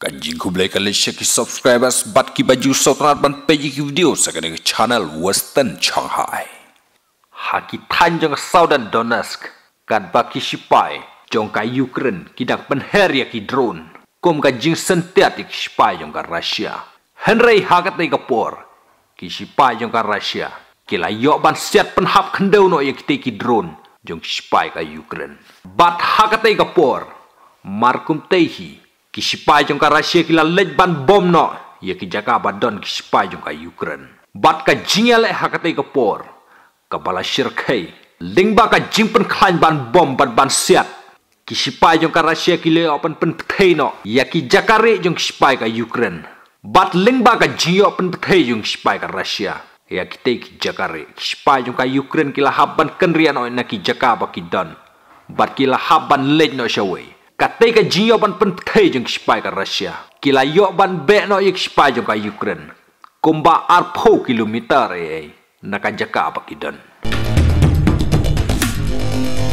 Kanjing kublai kali share ki subscribers bat ki baju sotrat ban page ki video sakane ke channel Western Shanghai. Haki tanjong Southern Donetsk kat baki shipai jong ka Ukraine kidak penher ya ki drone kom ka jing sentiat ki shipai jong ka Russia. Henry hakat ai kapor ki shipai jong ka Russia kila yo ban siat penhap kendau no ya ki drone jong shipai ka Ukraine. Bat hakat ai kapor markum tehi ki shipai jong ka Russia kila lej ban bom no ya ki jaka badon ki shipai jong ka Ukraine. Bat ka jingel hakatai ka por ka bala shirkai lingba ka jingpen klan ban bom ban siat ki shipai jong ka Russia ki le open pen pthei no ya ki jakare jong ki shipai ka Ukraine. Bat lingba ka jio pen pthei jong ki shipai ka Russia ya ki te ki jakare ki shipai jong ka Ukraine kila haban kenrian no na ki jaka ba ki don bat kila haban lej no shawai katai ka jio ban pen pthei jong shipai ka Russia kila yo ban be no yek shipai jong ka Ukraine kumba arpo kilometer naka jaka apa kidan.